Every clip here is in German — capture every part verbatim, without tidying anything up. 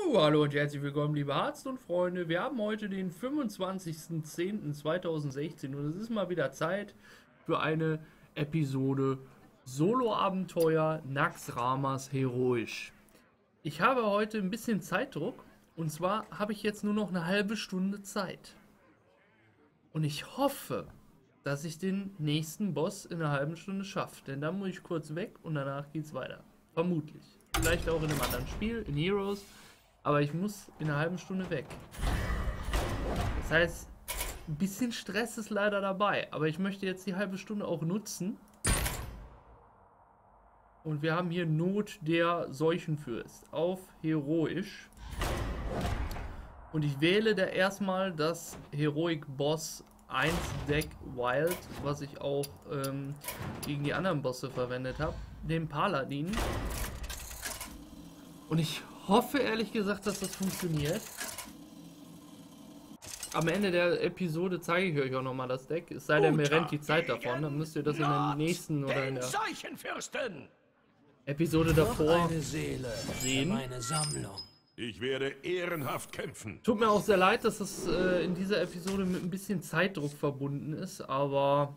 Jo, hallo und herzlich willkommen, liebe Arzt und Freunde. Wir haben heute den fünfundzwanzigsten zehnten zweitausendsechzehn und es ist mal wieder Zeit für eine Episode Solo-Abenteuer Naxxramas Heroisch. Ich habe heute ein bisschen Zeitdruck und zwar habe ich jetzt nur noch eine halbe Stunde Zeit. Und ich hoffe, dass ich den nächsten Boss in einer halben Stunde schaffe, denn dann muss ich kurz weg und danach geht's weiter. Vermutlich. Vielleicht auch in einem anderen Spiel, in Heroes. Aber ich muss in einer halben Stunde weg. Das heißt, ein bisschen Stress ist leider dabei. Aber ich möchte jetzt die halbe Stunde auch nutzen. Und wir haben hier Not der Seuchenfürst auf Heroisch. Und ich wähle da erstmal das Heroic Boss eins Deck Wild, was ich auch ähm, gegen die anderen Bosse verwendet habe. Den Paladin. Und ich hoffe ehrlich gesagt, dass das funktioniert. Am Ende der Episode zeige ich euch auch nochmal das Deck. Es sei denn, mir rennt die Zeit davon. Dann müsst ihr das in der nächsten oder in der Episode davor eine Seele sehen. Meine Sammlung. Ich werde ehrenhaft kämpfen. Tut mir auch sehr leid, dass das äh, in dieser Episode mit ein bisschen Zeitdruck verbunden ist, aber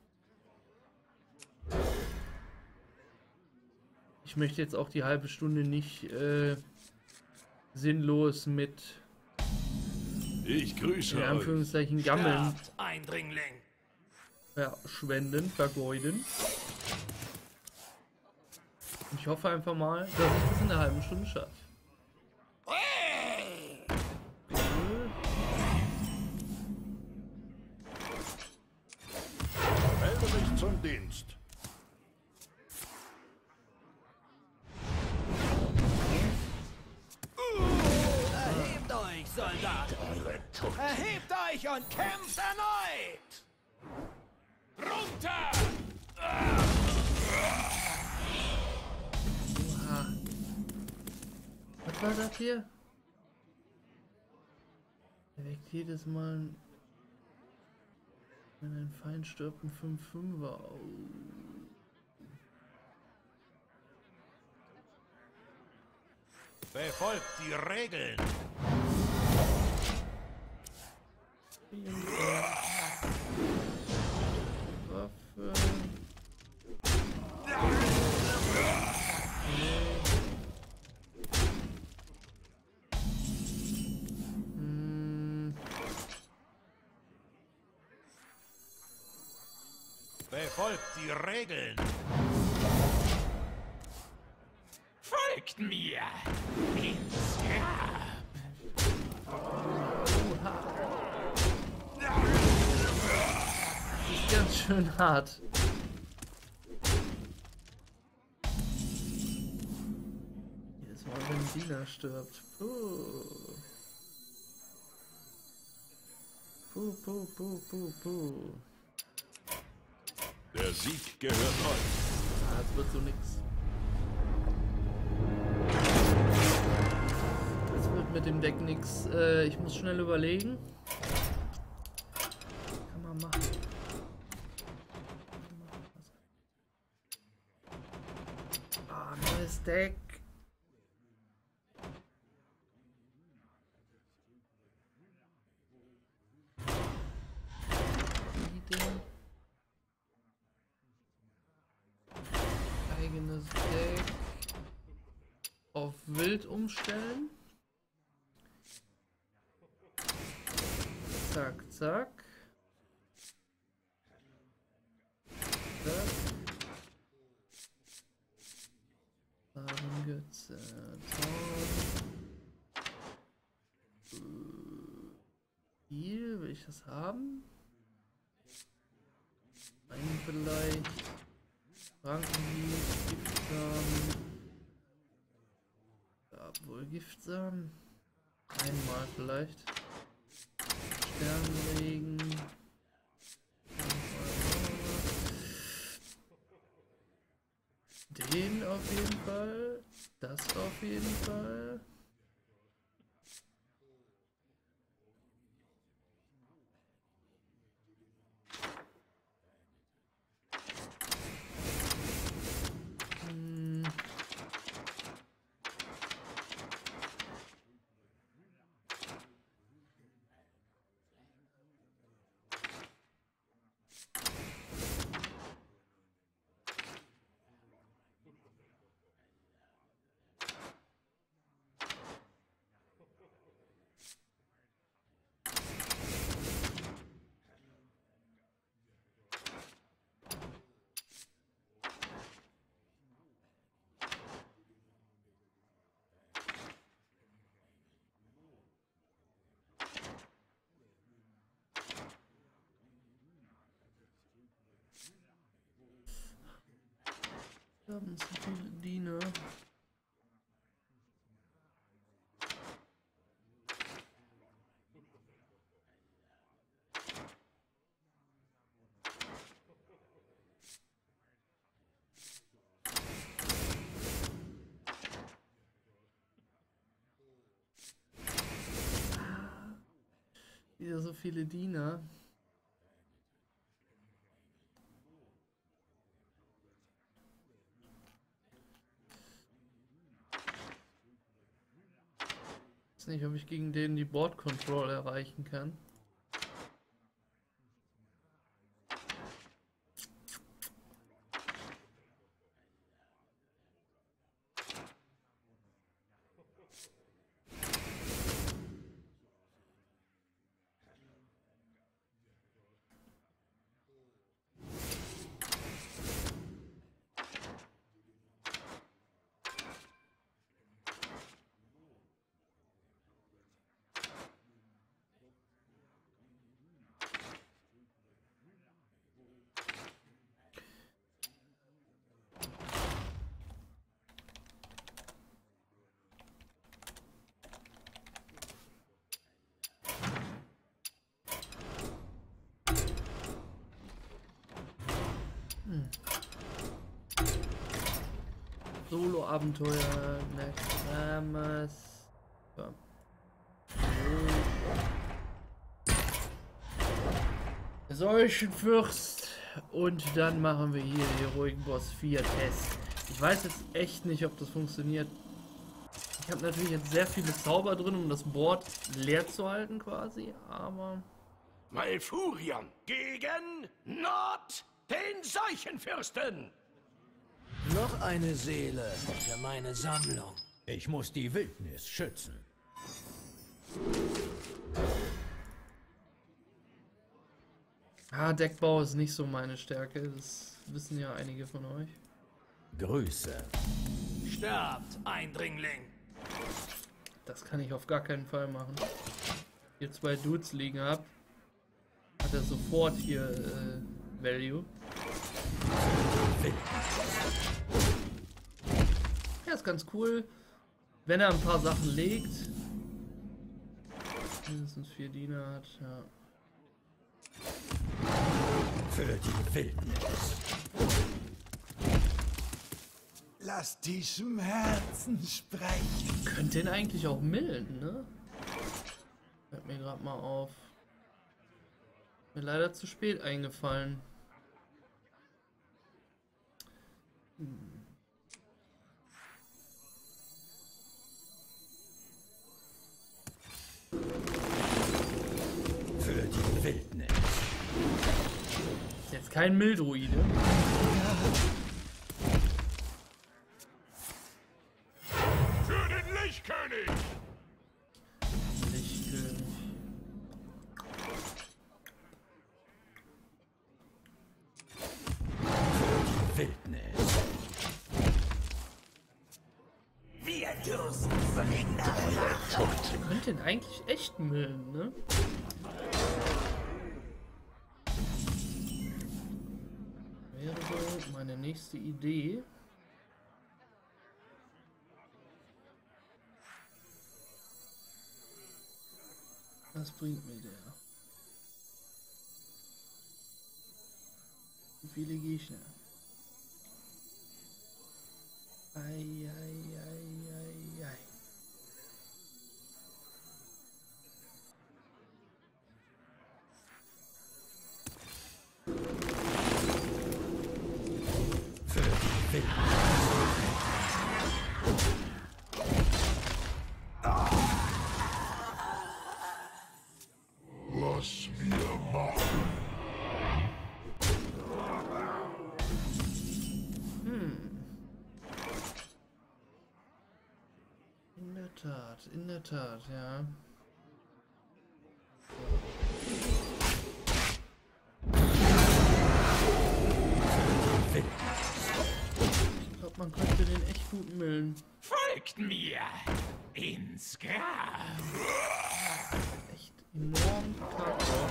ich möchte jetzt auch die halbe Stunde nicht äh, sinnlos mit Ich grüße in euch. Anführungszeichen Gammeln Sterbt, Eindringling. verschwenden, vergeuden. Ich hoffe einfach mal, dass ich das in einer halben Stunde schaffe. Melde mich zum Dienst. Erhebt euch, Soldaten. Erhebt euch und kämpft erneut. Runter! Oha. Was war das hier? Er weckt jedes Mal, wenn ein Feind stirbt, ein fünf fünfer. Oh. Befolgt die Regeln. Waffe. Hm. Befolgt die Regeln. Folgt mir ins Grab. Das ist ganz schön hart. Jedes Mal, wenn Dina stirbt. Puh. Puh, puh, puh, puh, puh. Der Sieg gehört euch. Ah, das wird so nix. Das wird mit dem Deck nix. Äh, ich muss schnell überlegen. Kann man machen. Ah, neues Deck. Wieder. Eigenes Deck. Auf Wild umstellen. Zack, zack. Zack. Farengötze. Hier will ich das haben. Einen vielleicht. Frankenhieb, Giftsamen. Ja, wohl Giftsamen. Einmal vielleicht. Sternregen. Den auf jeden Fall. Das auf jeden Fall. Verdammt, so viele Diener. Wieder so viele Diener. Ich weiß nicht, ob ich gegen den die Board Control erreichen kann. Hm. Solo-Abenteuer, Nakamas. Ja. Der Seuchenfürst. Und dann machen wir hier den Heroic Boss vier Test. Ich weiß jetzt echt nicht, ob das funktioniert. Ich habe natürlich jetzt sehr viele Zauber drin, um das Board leer zu halten quasi, aber... Malfurion gegen Nord, den Seuchenfürsten. Noch eine Seele für meine Sammlung. Ich muss die Wildnis schützen. Ah, Deckbau ist nicht so meine Stärke, das wissen ja einige von euch. Grüße. Sterbt, Eindringling. Das kann ich auf gar keinen Fall machen. Hier zwei Dudes liegen hab, hat er sofort hier äh, Value. Ja, ist ganz cool, wenn er ein paar Sachen legt. Mindestens vier Diener hat, ja. Für die Wildnis. Lass die Schmerzen sprechen. Könnt den eigentlich auch milden, ne? Fällt mir gerade mal auf. Mir leider zu spät eingefallen. Hm. Für die Wildnis. Ist jetzt kein Mildruide. Für den Lichtkönig! Lichtkönig. Wildnis. Wir dürfen verhindern. Ihr könnt den eigentlich echt milden, ne? Wäre so meine nächste Idee. Was bringt mir der? Wie viele Gegner? Ei, ei, ei, ei, ei. Für die Wildnis. Was wir machen. In der Tat, in der Tat, ja. Ich glaube, man könnte den echt gut milden. Folgt mir ins Grab. Echt enorm kacke.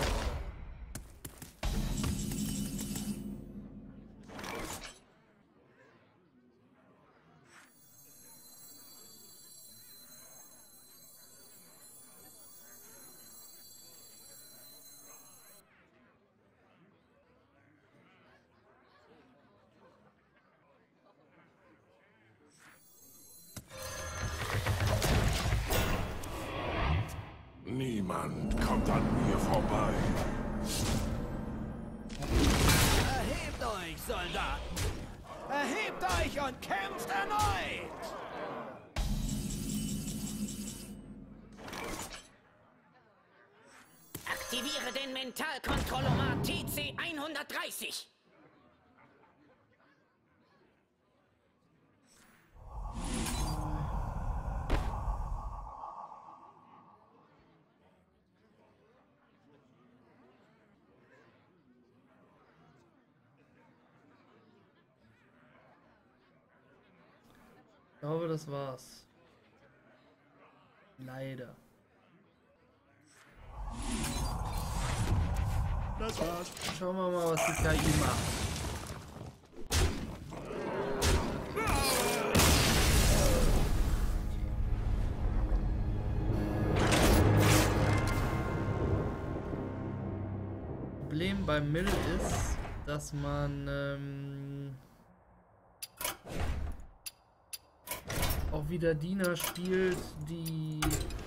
Niemand kommt an mir vorbei. Erhebt euch, Soldaten! Erhebt euch und kämpft erneut! Aktiviere den Mentalkontrollomat T C hundertdreißig. Ich glaube, das war's. Leider. Das war's. Schauen wir mal, was die K I macht. Problem beim Mill ist, dass man ähm, auch wieder Diener spielt, die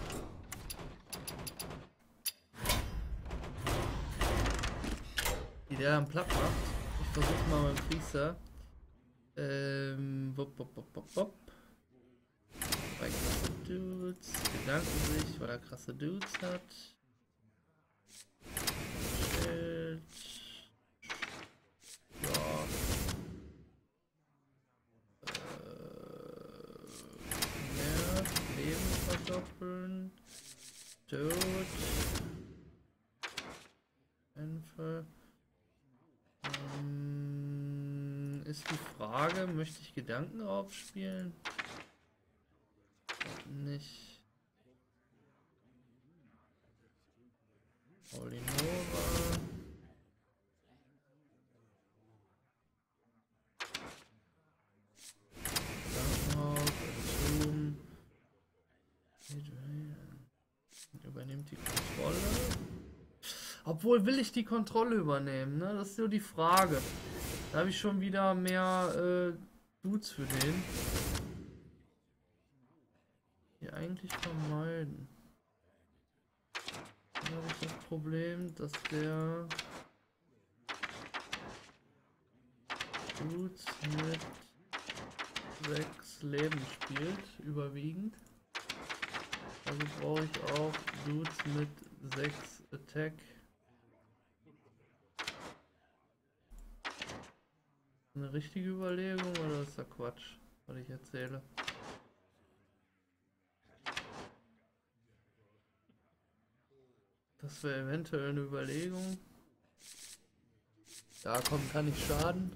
die der dann platt macht. Ich versuche mal mit dem Priester. Ähm, wop, wop, wop, wop, wop. Zwei krasse Dudes, bedanken sich, weil er krasse Dudes hat. Schild. Ja. Äh, mehr Leben verdoppeln. Tod. Kämpfe. Ähm, ist die Frage, möchte ich Gedankenraub spielen? Nicht. Holy Nova. Gedankenraub, Zoom. Übernimmt die Kontrolle. Obwohl, will ich die Kontrolle übernehmen, ne? Das ist so die Frage. Da habe ich schon wieder mehr äh, Dudes für den. Hier eigentlich vermeiden. Dann habe ich das Problem, dass der Dudes mit sechs Leben spielt, überwiegend. Also brauche ich auch Dudes mit sechs Attack. Eine richtige Überlegung oder ist das Quatsch, was ich erzähle? Das wäre eventuell eine Überlegung. Da kommt, kann ich schaden.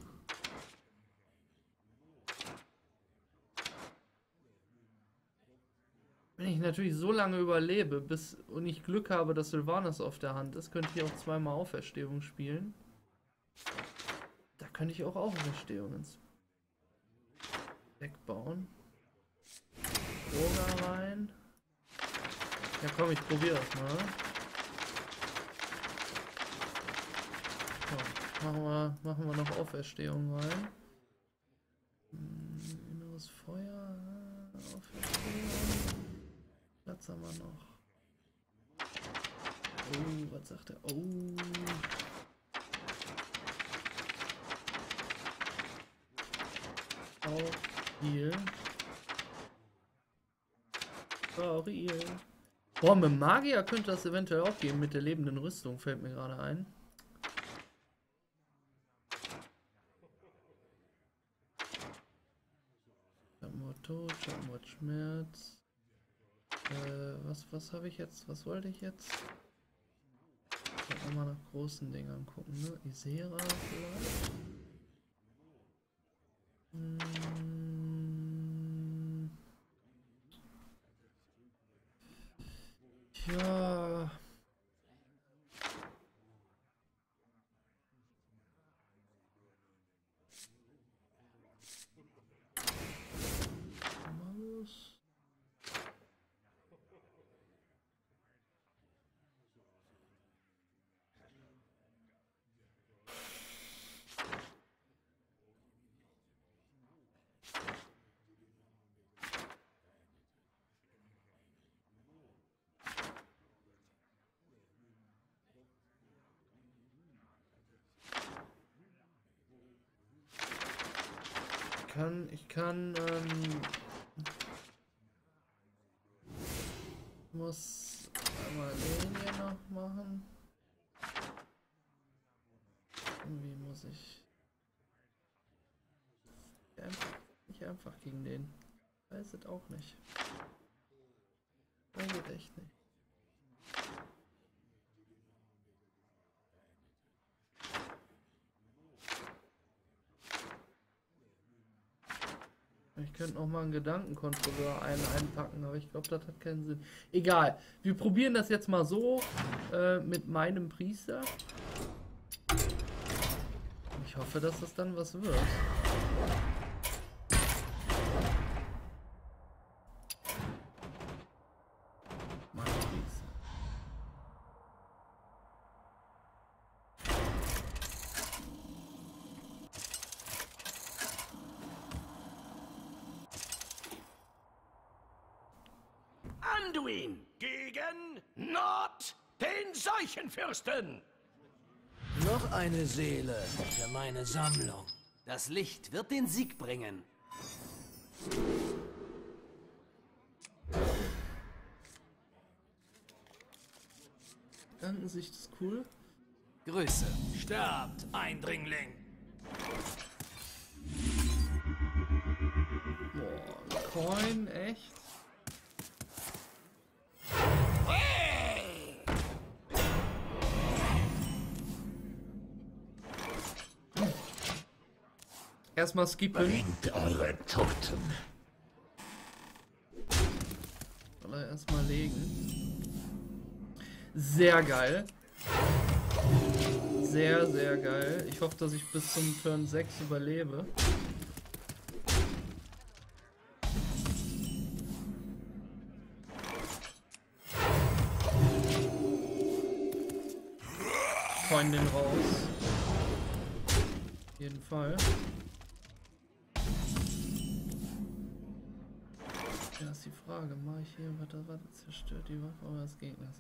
Wenn ich natürlich so lange überlebe, bis und ich Glück habe, dass Sylvanas auf der Hand ist, könnte ich auch zweimal Auferstehung spielen. Da könnte ich auch Auferstehung ins Deck bauen. Roga rein. Ja komm, ich probiere das mal. So, machen wir, machen wir noch Auferstehung rein. Hm, inneres Feuer. Auferstehung. Platz haben wir noch. Oh, was sagt er? Oh. Auch hier. Auch hier. Boah, mit Magier könnte das eventuell auch gehen, mit der lebenden Rüstung, fällt mir gerade ein. Schattenwort Tod, Schattenwort Schmerz. Äh, was, was habe ich jetzt? Was wollte ich jetzt? Ich wollte nochmal nach großen Dingern gucken, ne? Isera vielleicht? Hm. Tja. Malus. kann, ich kann, ähm, muss einmal den hier noch machen. Irgendwie muss ich einfach, nicht einfach gegen den. Weiß es auch nicht. Weiß es echt nicht. Ich könnte noch mal einen Gedankenkontrolleur ein einpacken, aber ich glaube, das hat keinen Sinn. Egal, wir probieren das jetzt mal so äh, mit meinem Priester. Ich hoffe, dass das dann was wird. Mein Priester. Anduin gegen Nord, den Seuchenfürsten. Noch eine Seele für meine Sammlung. Das Licht wird den Sieg bringen. Gedankensicht ist cool. Grüße. Sterbt, Eindringling. Boah, Coin, echt? Erstmal skippen. Bringt eure Toten. Soll er erstmal legen. Sehr geil. Sehr, sehr geil. Ich hoffe, dass ich bis zum Turn sechs überlebe. Coin den raus. Auf jeden Fall. Ja, ist die Frage, mache ich hier, warte, warte, zerstört die Waffe eures Gegners.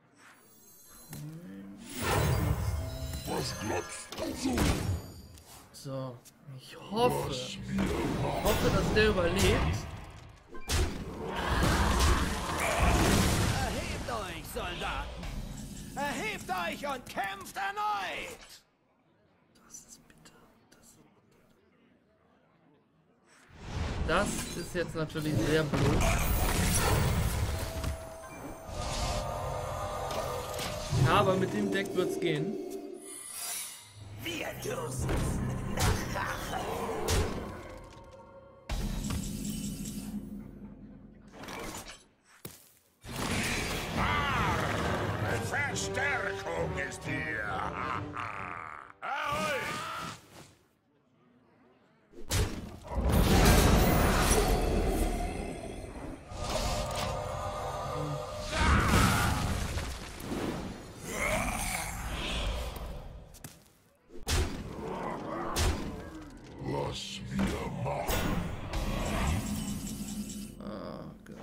Coin. Was glaubst du so? So, ich hoffe, hoffe, dass der überlebt. Erhebt euch, Soldaten! Erhebt euch und kämpft erneut! Das ist bitter. Das ist bitter. Das ist jetzt natürlich sehr blöd. Aber mit dem Deck wird's gehen. Wir dürsten nach Rache! Verstärkung ist hier. Ahoi! Was wir machen. Ah, Gott.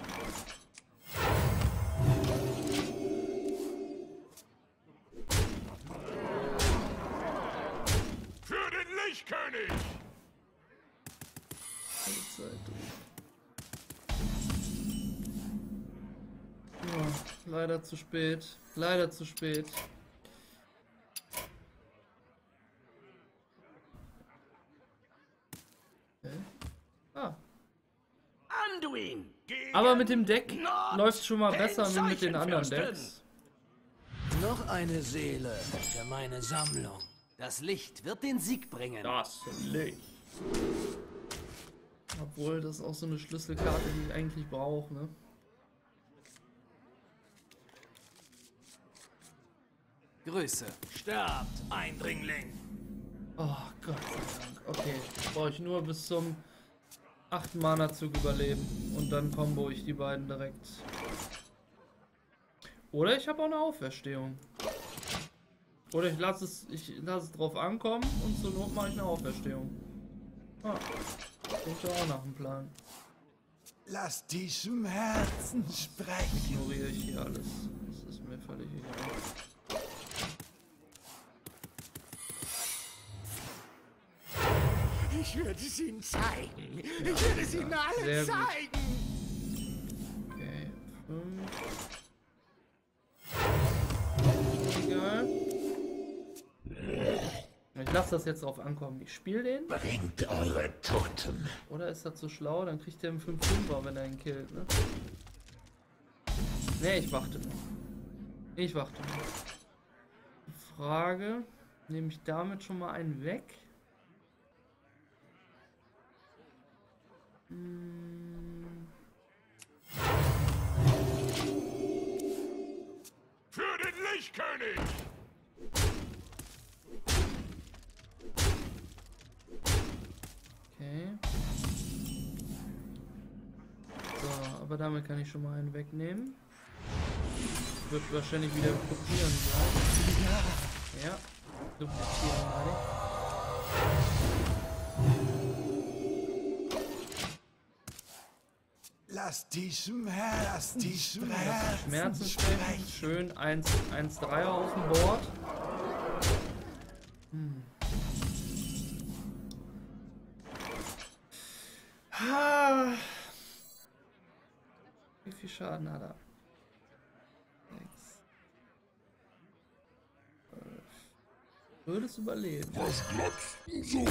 Für den Lichtkönig! Alle Zeit durch. Ja, leider zu spät. Leider zu spät. Okay. Ah. Anduin! Aber mit dem Deck läuft schon mal besser wie mit den anderen Seuchenfürsten. Decks. Noch eine Seele für meine Sammlung. Das Licht wird den Sieg bringen. Das Licht. Obwohl, das ist auch so eine Schlüsselkarte, die ich eigentlich brauche, ne? Grüße. Sterbt, Eindringling! Oh, Gott sei Dank. Okay, brauche ich nur bis zum achten Mana-Zug überleben. Und dann combo ich die beiden direkt. Oder ich habe auch eine Auferstehung. Oder ich lasse es, ich lasse es drauf ankommen und zur Not mache ich eine Auferstehung. Ah, klingt ja auch nach dem Plan. Lass die Schmerzen sprechen. Ignoriere ich hier alles. Das ist mir völlig egal. Ich werde es ihnen zeigen. Ich werde es ihnen alle sehr gut. zeigen. Okay, fünf. Egal. Ich lasse das jetzt drauf ankommen. Ich spiele den. Bringt eure Toten. Oder ist das so schlau? Dann kriegt er einen fünf fünfer, wenn er ihn killt, ne? Ne, ich warte noch. Ich warte noch. Frage. Nehme ich damit schon mal einen weg? Hm. Für den Lichtkönig! Okay. So, aber damit kann ich schon mal einen wegnehmen. Wird wahrscheinlich wieder kopieren sein. Ja, duplizieren meine ich. Lass die Schmerzen, die Schmerzen, Schmerzen sprechen. Schön eins drei auf dem Board. Hm. Ah. Wie viel Schaden hat er? sechs. Würdest überleben. Was glotzt du so?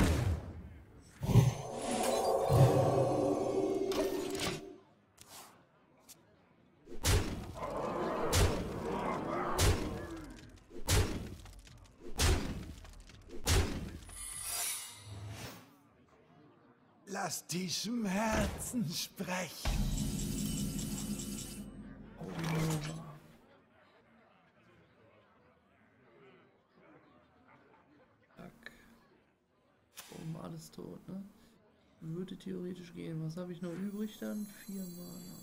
Lass die Schmerzen sprechen. Oh, die Nova. Zack. Oben alles tot, ne? Würde theoretisch gehen. Was habe ich noch übrig dann? Vier Mana.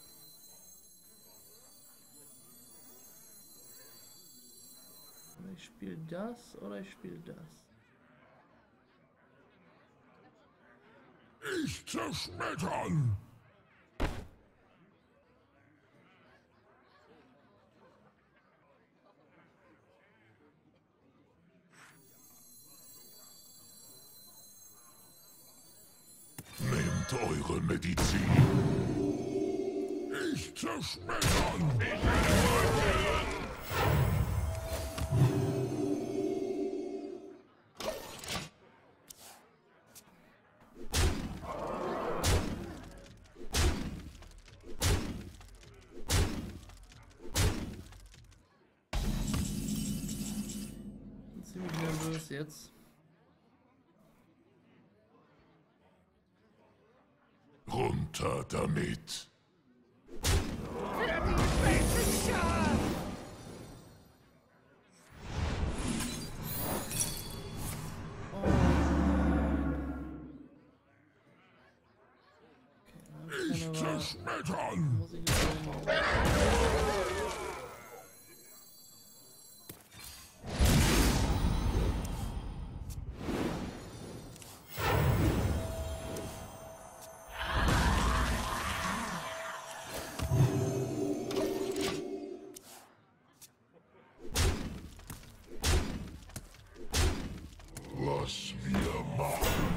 Oder ich spiele das oder ich spiele das. Ich zerschmettern! Nehmt eure Medizin! Ich zerschmettern! Ich werde Ziemlich nervös jetzt. runter damit! Ich zerschmettern! Muss ich jetzt auch mal. Was wir machen!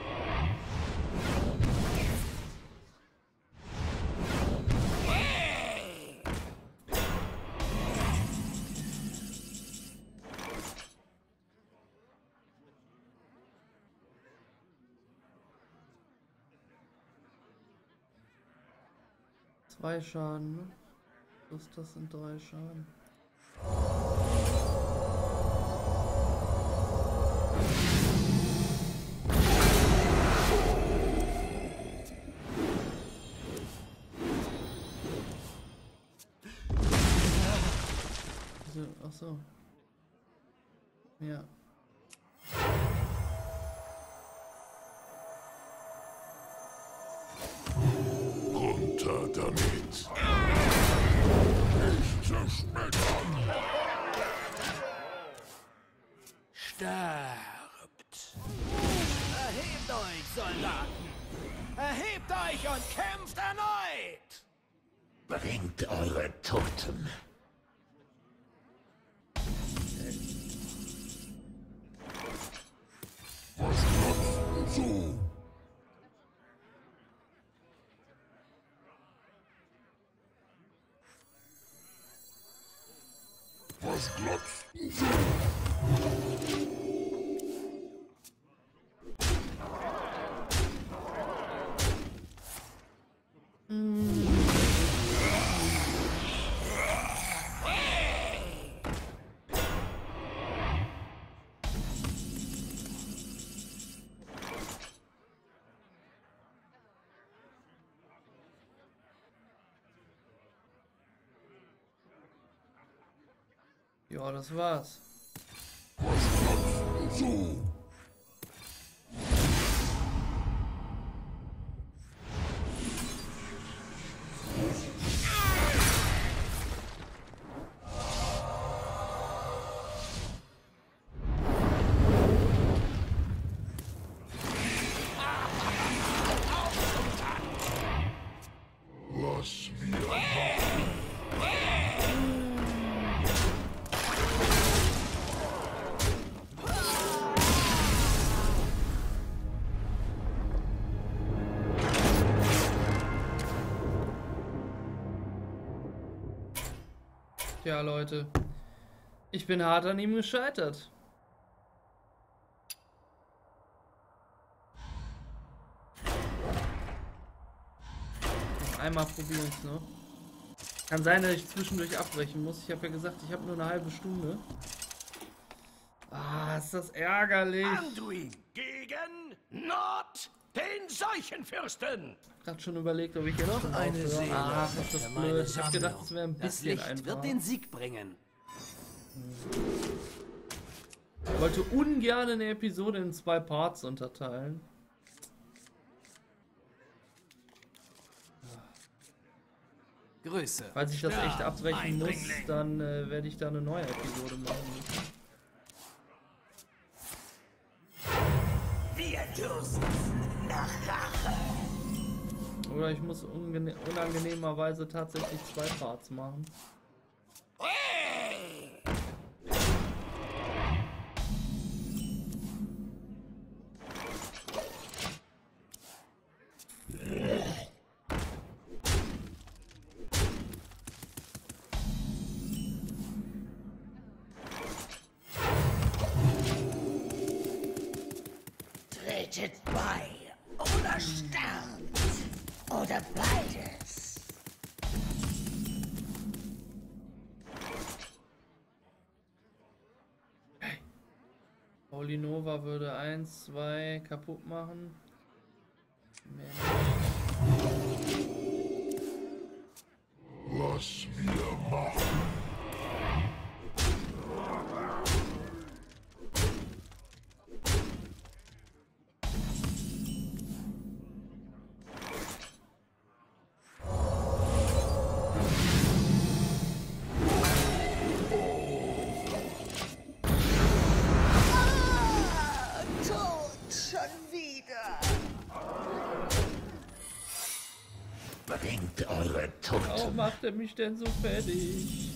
Zwei Schaden, ne? Plus das sind drei Schaden. Also, ach so. Ja. Runter damit! Ich zerschmettern! Sterbt! Erhebt euch, Soldaten! Erhebt euch und kämpft erneut! Bringt eure Toten! Was glotzt du so? Was glaubst du so? Ja, das war's. Was glaubst du so? Was wir machen. Tja, Leute. Ich bin hart an ihm gescheitert. Noch einmal probieren es noch. Kann sein, dass ich zwischendurch abbrechen muss. Ich habe ja gesagt, ich habe nur eine halbe Stunde. Ah, ist das ärgerlich. Anduin gegen Nord, den Seuchenfürsten. Gerade schon überlegt, ob ich jetzt Noch schon eine aufhöre. Seele Ach, ist für das meine blöd. Ich habe gedacht, Sammlung. es wäre ein Das bisschen Licht einfacher. wird den Sieg bringen. Ich wollte ungern eine Episode in zwei Parts unterteilen. Grüße. Falls ich das echt Sterb, abbrechen muss, Eindringling. dann äh, werde ich da eine neue Episode machen müssen. Wir dürsten nach Rache. Oder ich muss ungene- unangenehmerweise tatsächlich zwei Parts machen. Tretet bei oder sterbt. Oder beides. Paulinova würde eins, zwei kaputt machen. Mehr nicht. Was wir machen. Bringt eure Toten. Warum macht er mich denn so fertig?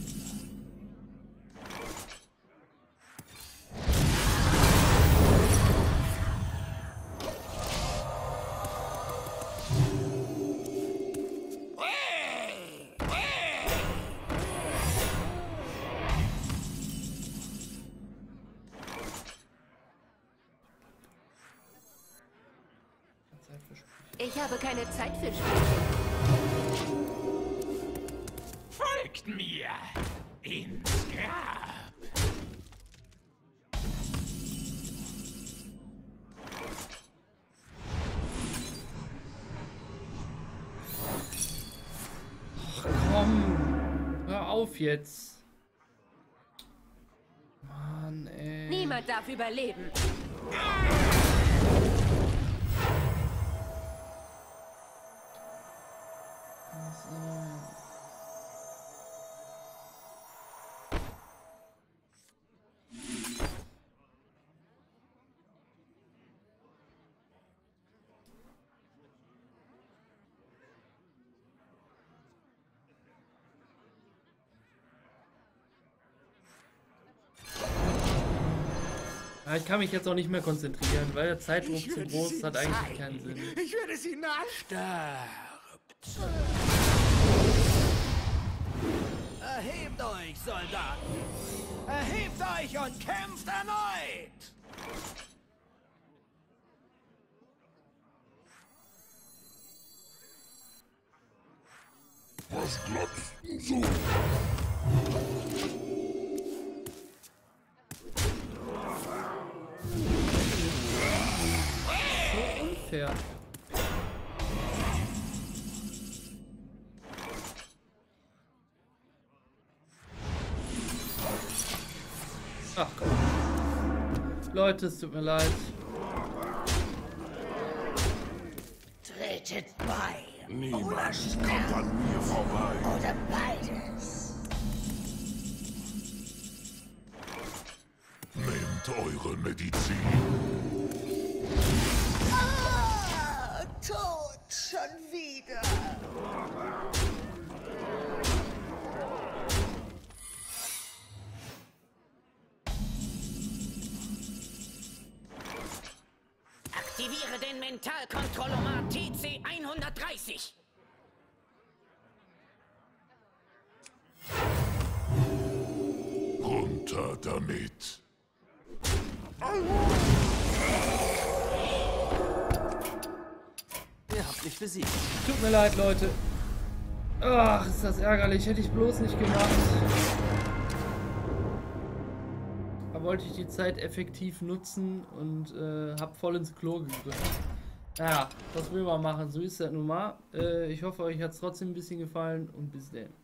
Zeit für Spiel. Ich habe keine Zeit für Spielchen. Folgt mir ins Grab. Komm, hör auf jetzt. Mann, ey. Niemand darf überleben. Ja, ich kann mich jetzt auch nicht mehr konzentrieren, weil der Zeitdruck Ich zu werde groß sie ist, hat eigentlich zeigen. keinen Sinn. Ich werde sie nachsterben. Erhebe Erhebt euch, Soldaten! Erhebt euch und kämpft erneut! Was glotzt du so? So unfair. Ach komm. Leute, es tut mir leid. Tretet bei. Oder Niemand kommt sterbt. an mir vorbei. Oder beides. Nehmt eure Medizin. Ah, tot schon wieder. Aktiviere den Mentalkontrollomat T C hundertdreißig. Runter damit. Ihr habt mich besiegt. Tut mir leid, Leute. Ach, ist das ärgerlich. Hätte ich bloß nicht gemacht. Da wollte ich die Zeit effektiv nutzen und äh, hab voll ins Klo gegriffen. Naja, was will man machen? So ist das nun mal. Äh, ich hoffe, euch hat es trotzdem ein bisschen gefallen und bis dann.